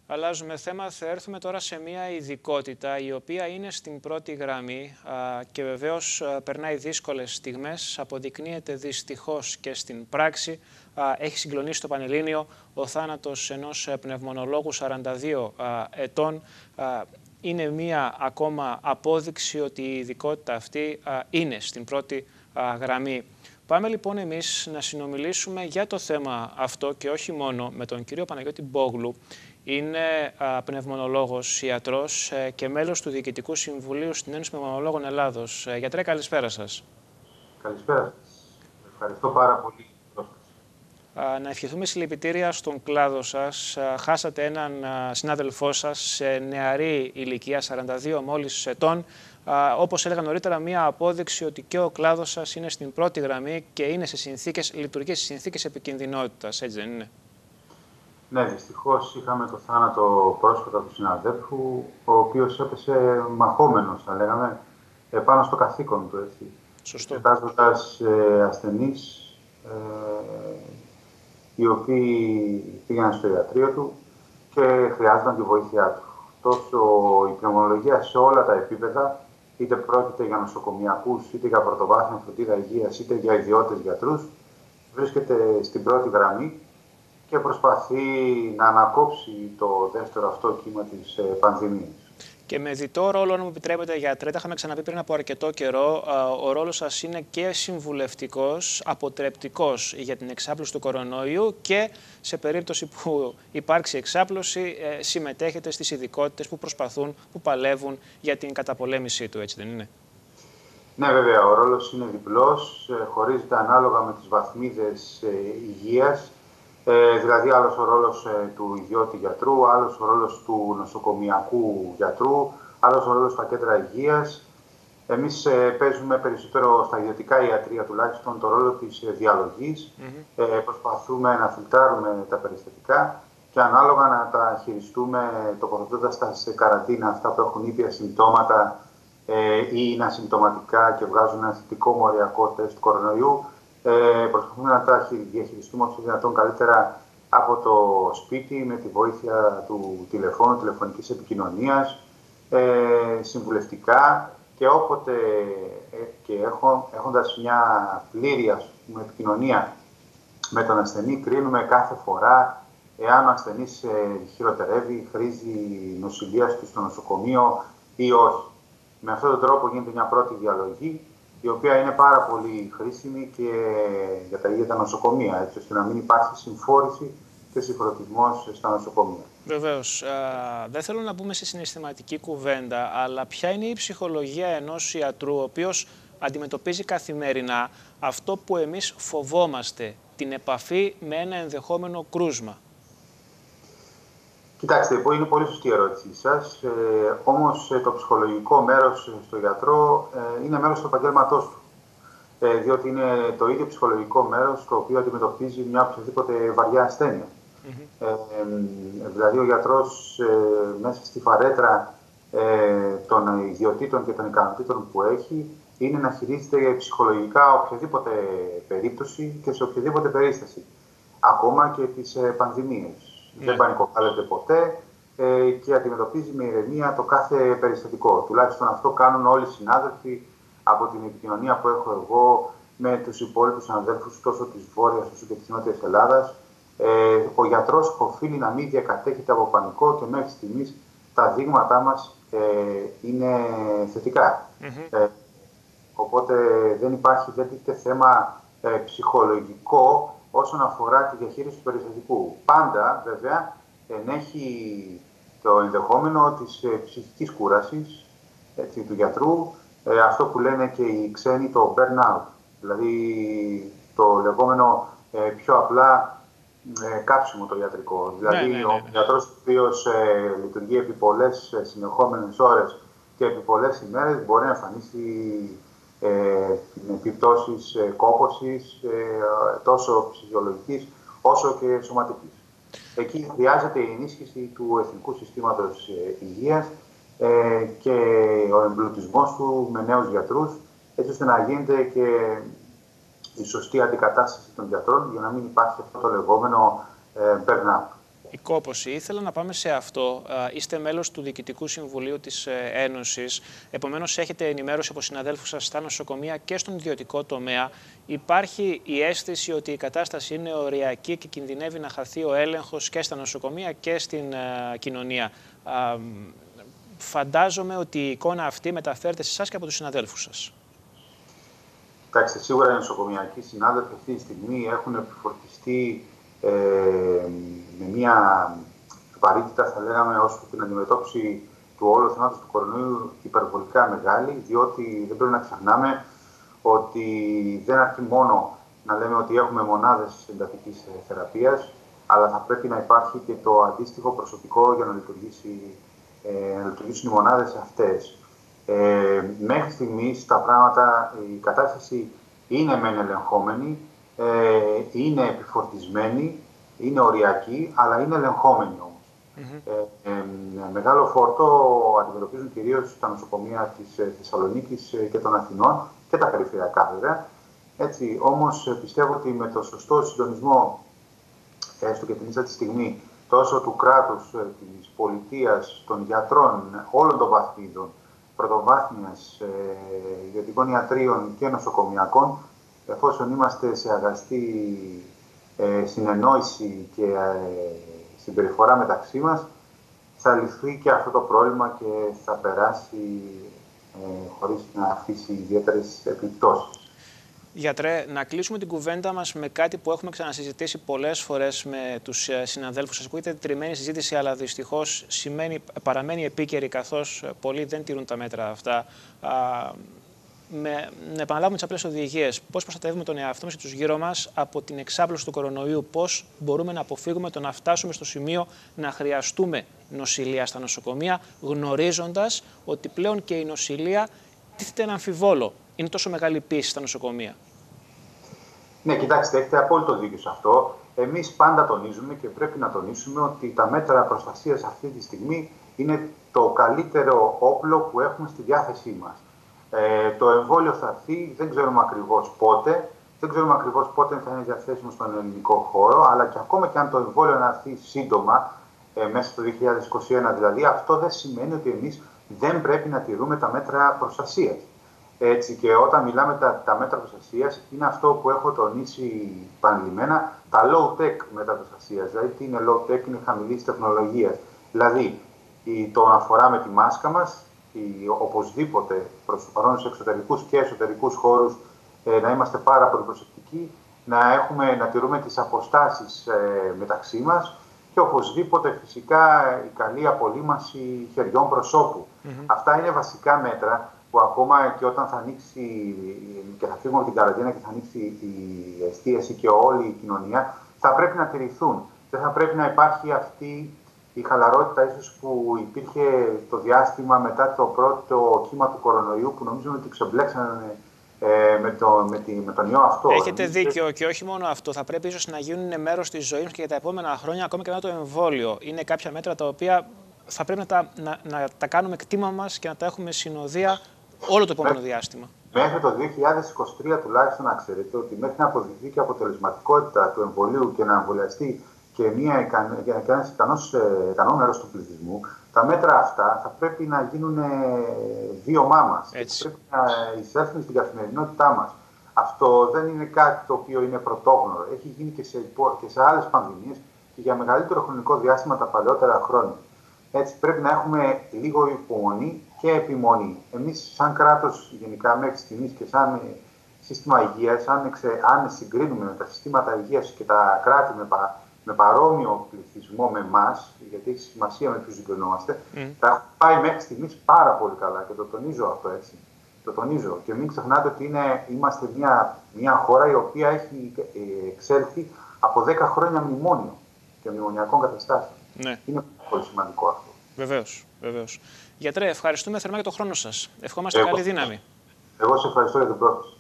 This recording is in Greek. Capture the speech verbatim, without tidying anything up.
Αλλάζουμε θέμα, θα έρθουμε τώρα σε μια ειδικότητα η οποία είναι στην πρώτη γραμμή α, και βεβαίως α, περνάει δύσκολες στιγμές, αποδεικνύεται δυστυχώς και στην πράξη. Α, έχει συγκλονίσει το Πανελλήνιο ο θάνατος ενός πνευμονολόγου σαράντα δύο α, ετών. Α, είναι μια ακόμα απόδειξη ότι η ειδικότητα αυτή α, είναι στην πρώτη α, γραμμή. Πάμε λοιπόν εμείς να συνομιλήσουμε για το θέμα αυτό και όχι μόνο με τον κύριο Παναγιώτη Μπόγλου. Είναι α, πνευμονολόγος, ιατρός ε, και μέλος του Διοικητικού Συμβουλίου στην Ένωση Πνευμονολόγων Ελλάδος. Ε, γιατρέ, καλησπέρα σας. Καλησπέρα σας. Ευχαριστώ πάρα πολύ. Α, να ευχηθούμε συλληπιτήρια στον κλάδο σας. Α, χάσατε έναν α, συνάδελφό σας σε νεαρή ηλικία, σαράντα δύο μόλις ετών. Α, όπως έλεγα νωρίτερα, μία απόδειξη ότι και ο κλάδος σας είναι στην πρώτη γραμμή και είναι σε συνθήκες, λειτουργεί σε συνθήκες επικινδυνότητας, έτσι δεν είναι? Ναι, δυστυχώς είχαμε το θάνατο πρόσφατα του συναδέλφου, ο οποίος έπεσε μαχόμενος, θα λέγαμε, πάνω στο καθήκον του, έτσι. Σωστό. Εξετάζοντας ε, ασθενείς, ε, οι οποίοι πήγαιναν στο ιατρείο του και χρειάζονταν τη βοήθειά του. Τόσο η πνευμονολογία σε όλα τα επίπεδα, είτε πρόκειται για νοσοκομιακούς, είτε για πρωτοβάθμια φροντίδα υγείας, είτε για ιδιώτες γιατρούς, βρίσκεται στην πρώτη γραμμή και προσπαθεί να ανακόψει το δεύτερο αυτό κύμα της ε, πανδημίας. Και με διτό ρόλο, αν μου επιτρέπετε, γιατρέ, τα είχαμε ξαναπεί πριν από αρκετό καιρό, ο ρόλος σας είναι και συμβουλευτικός, αποτρεπτικός για την εξάπλωση του κορονοϊού και σε περίπτωση που υπάρξει εξάπλωση, συμμετέχετε στις ειδικότητες που προσπαθούν, που παλεύουν για την καταπολέμησή του, έτσι δεν είναι? Ναι, βέβαια, ο ρόλος είναι διπλός, χωρίζεται ανάλογα με τις βαθμίδες υγείας. Ε, δηλαδή, άλλος ο ρόλος ε, του ιδιώτη γιατρού, άλλος ο ρόλος του νοσοκομιακού γιατρού, άλλος ο ρόλος στα κέντρα υγείας. Εμείς ε, παίζουμε περισσότερο στα ιδιωτικά ιατρεία τουλάχιστον το ρόλο της ε, διαλογής. Mm-hmm. ε, προσπαθούμε να φιλτράρουμε τα περιστατικά και ανάλογα να τα χειριστούμε τοποθετώντας τα σε καραντίνα αυτά που έχουν ήπια συμπτώματα ε, ή είναι ασυμπτωματικά και βγάζουν ένα θετικό μοριακό τεστ του κορονοϊού. Ε, προσπαθούμε να τα διαχειριστούμε όσο δυνατόν καλύτερα από το σπίτι με τη βοήθεια του τηλεφώνου, τηλεφωνικής επικοινωνίας, ε, συμβουλευτικά και όποτε ε, και έχω, έχοντας μια πλήρη ας πούμε, επικοινωνία με τον ασθενή, κρίνουμε κάθε φορά εάν ο ασθενής ε, χειροτερεύει, χρήζει νοσηλείας του στο νοσοκομείο ή όχι. Με αυτόν τον τρόπο γίνεται μια πρώτη διαλογή, η οποία είναι πάρα πολύ χρήσιμη και για τα ίδια τα νοσοκομεία, έτσι ώστε να μην υπάρχει συμφόρηση και συγχρονισμός στα νοσοκομεία. Βεβαίως. Δεν θέλω να μπούμε σε συναισθηματική κουβέντα, αλλά ποια είναι η ψυχολογία ενός ιατρού, ο οποίος αντιμετωπίζει καθημερινά αυτό που εμείς φοβόμαστε, την επαφή με ένα ενδεχόμενο κρούσμα? Κοιτάξτε, είναι πολύ σωστή η ερώτησή σας. Ε, όμως το ψυχολογικό μέρος στο γιατρό ε, είναι μέρος του επαγγέλματός του. Ε, διότι είναι το ίδιο ψυχολογικό μέρος το οποίο αντιμετωπίζει μια οποιαδήποτε βαριά ασθένεια. Mm-hmm. ε, ε, δηλαδή ο γιατρός ε, μέσα στη φαρέτρα ε, των ιδιωτήτων και των ικανοτήτων που έχει είναι να χειρίζεται ψυχολογικά οποιαδήποτε περίπτωση και σε οποιαδήποτε περίσταση. Ακόμα και τις ε, πανδημίες. Yeah. Δεν πανικοβάλλεται ποτέ ε, και αντιμετωπίζει με ηρεμία το κάθε περιστατικό. Τουλάχιστον αυτό κάνουν όλοι οι συνάδελφοι από την επικοινωνία που έχω εγώ με τους υπόλοιπους συναδέλφους τόσο της Βόρειας όσο και της Νότιας Ελλάδας. Ε, ο γιατρός οφείλει να μην διακατέχεται από πανικό και μέχρι στιγμής τα δείγματά μας ε, είναι θετικά. Mm-hmm. Ε, οπότε δεν υπάρχει τέτοιο θέμα ε, ψυχολογικό όσον αφορά τη διαχείριση του περιστατικού. Πάντα, βέβαια, ενέχει το ενδεχόμενο της ε, ψυχικής κούρασης έτσι, του γιατρού, ε, αυτό που λένε και οι ξένοι το burnout, δηλαδή το λεγόμενο ε, πιο απλά ε, κάψιμο το ιατρικό. Δηλαδή, ναι, ναι, ναι, ναι. ο γιατρός ο οποίος ε, λειτουργεί επί πολλές ε, συνεχόμενες ώρες και επί πολλές ημέρες μπορεί να εμφανίσει Ε, με επιπτώσεις ε, κόπωσης, ε, τόσο ψυχολογικής όσο και σωματικής. Εκεί χρειάζεται η ενίσχυση του Εθνικού Συστήματος ε, Υγείας ε, και ο εμπλουτισμός του με νέους γιατρούς, έτσι ώστε να γίνεται και η σωστή αντικατάσταση των γιατρών για να μην υπάρχει αυτό το λεγόμενο ε, burnout. η κόπωση. Ήθελα να πάμε σε αυτό. Είστε μέλος του Διοικητικού Συμβουλίου της Ένωσης. Επομένως, έχετε ενημέρωση από συναδέλφους σας στα νοσοκομεία και στον ιδιωτικό τομέα. Υπάρχει η αίσθηση ότι η κατάσταση είναι οριακή και κινδυνεύει να χαθεί ο έλεγχος και στα νοσοκομεία και στην κοινωνία. Φαντάζομαι ότι η εικόνα αυτή μεταφέρεται σε εσάς και από τους συναδέλφους σας. Κοιτάξτε, σίγουρα οι νοσοκομιακοί συνάδελφοι αυτή τη στιγμή έχουν επιφορτιστεί ε, με μια βαρύτητα, θα λέγαμε, ως την αντιμετώπιση του όλου θέματος του κορονοϊού υπερβολικά μεγάλη, διότι δεν πρέπει να ξεχνάμε ότι δεν αρκεί μόνο να λέμε ότι έχουμε μονάδες εντατικής θεραπείας, αλλά θα πρέπει να υπάρχει και το αντίστοιχο προσωπικό για να, λειτουργήσει, ε, να λειτουργήσουν οι μονάδες αυτές. Ε, μέχρι στιγμής τα πράγματα, η κατάσταση είναι μεν ελεγχόμενη, ε, είναι επιφορτισμένη, είναι οριακή, αλλά είναι ελεγχόμενη όμως. Mm-hmm. ε, ε, μεγάλο φόρτο αντιμετωπίζουν κυρίως τα νοσοκομεία της ε, Θεσσαλονίκης και των Αθηνών και τα περιφερειακά βέβαια. Έτσι, όμως πιστεύω ότι με το σωστό συντονισμό, έστω και την ίσα τη στιγμή, τόσο του κράτους, της πολιτείας, των γιατρών, όλων των βαθμίδων, πρωτοβάθμιας, ε, ιδιωτικών ιατρίων και νοσοκομιακών, εφόσον είμαστε σε αγαστή ε, συνεννόηση και ε, συμπεριφορά μεταξύ μας, θα λυθεί και αυτό το πρόβλημα και θα περάσει ε, χωρίς να αφήσει ιδιαίτερες επιπτώσεις. Γιατρέ, να κλείσουμε την κουβέντα μας με κάτι που έχουμε ξανασυζητήσει πολλές φορές με τους συναδέλφους σας. Ακούγεται τριμμένη συζήτηση, αλλά δυστυχώς σημαίνει, παραμένει επίκαιρη, καθώς πολλοί δεν τηρούν τα μέτρα αυτά. Α, με, να επαναλάβουμε τις απλές οδηγίες. Πώς προστατεύουμε τον εαυτό μας και τους γύρω μας από την εξάπλωση του κορονοϊού. Πώς μπορούμε να αποφύγουμε το να φτάσουμε στο σημείο να χρειαστούμε νοσηλεία στα νοσοκομεία, γνωρίζοντας ότι πλέον και η νοσηλεία τίθεται ένα αμφιβόλο. Είναι τόσο μεγάλη πίεση στα νοσοκομεία. Ναι, κοιτάξτε, έχετε απόλυτο δίκιο σε αυτό. Εμείς πάντα τονίζουμε και πρέπει να τονίσουμε ότι τα μέτρα προστασίας αυτή τη στιγμή είναι το καλύτερο όπλο που έχουμε στη διάθεσή μας. Ε, το εμβόλιο θα έρθει, δεν ξέρουμε ακριβώς πότε, δεν ξέρουμε ακριβώς πότε θα είναι διαθέσιμο στον ελληνικό χώρο, αλλά και ακόμα και αν το εμβόλιο να έρθει σύντομα, ε, μέσα στο δύο χιλιάδες είκοσι ένα δηλαδή, αυτό δεν σημαίνει ότι εμείς δεν πρέπει να τηρούμε τα μέτρα προστασίας. Έτσι, και όταν μιλάμε τα, τα μέτρα προστασίας, είναι αυτό που έχω τονίσει επανειλημμένα, τα low-tech μέτρα προστασίας. Δηλαδή, τι είναι low-tech, είναι χαμηλής τεχνολογίας. Δηλαδή, η, το να φοράμε τη μάσκα μας, η, οπωσδήποτε προς το παρόν σε εξωτερικούς και εσωτερικούς χώρους, ε, να είμαστε πάρα πολύ προσεκτικοί, να, έχουμε, να τηρούμε τις αποστάσεις ε, μεταξύ μας και οπωσδήποτε φυσικά η καλή απολύμαση χεριών προσώπου. Mm-hmm. Αυτά είναι βασικά μέτρα που ακόμα και όταν θα ανοίξει και θα φύγουμε από την καραντίνα και θα ανοίξει η εστίαση και όλη η κοινωνία, θα πρέπει να τηρηθούν. Δεν θα πρέπει να υπάρχει αυτή η χαλαρότητα ίσως που υπήρχε το διάστημα μετά το πρώτο κύμα του κορονοϊού, που νομίζουμε ότι ξεμπλέξανε ε, με, το, με, τη, με τον ιό αυτό. Έχετε Εμείς... δίκιο, και όχι μόνο αυτό. Θα πρέπει ίσως να γίνουν μέρος της ζωής μας και για τα επόμενα χρόνια, ακόμα και μετά το εμβόλιο. Είναι κάποια μέτρα τα οποία θα πρέπει να τα, να, να τα κάνουμε κτήμα μας και να τα έχουμε συνοδεία όλο το επόμενο διάστημα. Μέχρι το δύο χιλιάδες είκοσι τρία τουλάχιστον να ξέρετε ότι μέχρι να αποδειχθεί και η αποτελεσματικότητα του εμβολίου και να εμβολιαστεί και μια ικανό μέρος του πληθυσμού, τα μέτρα αυτά θα πρέπει να γίνουν βίωμά μας. Πρέπει να εισέλθουν στην καθημερινότητά μας. Αυτό δεν είναι κάτι το οποίο είναι πρωτόγνωρο. Έχει γίνει και σε, και σε άλλες πανδημίες και για μεγαλύτερο χρονικό διάστημα τα παλαιότερα χρόνια. Έτσι πρέπει να έχουμε λίγο υπομονή και επιμονή. Εμείς σαν κράτος γενικά μέχρι στιγμής και σαν σύστημα υγείας, αν, εξε, αν συγκρίνουμε με τα συστήματα υγείας και τα κράτη με, πα, με παρόμοιο πληθυσμό με εμάς, γιατί έχει σημασία με ποιους συγκρινόμαστε, mm. θα πάει μέχρι στιγμής πάρα πολύ καλά και το τονίζω αυτό έτσι. Το τονίζω. Και μην ξεχνάτε ότι είναι, είμαστε μια, μια χώρα η οποία έχει εξέλθει από δέκα χρόνια μνημόνιο και μνημονιακών καταστάσεων. Ναι. Είναι πολύ σημαντικό αυτό. Βεβαίως, βεβαίως. Γιατρέ, ευχαριστούμε θερμά για τον χρόνο σας. Ευχόμαστε εγώ, καλή δύναμη. Εγώ σε ευχαριστώ για την πρόσκληση.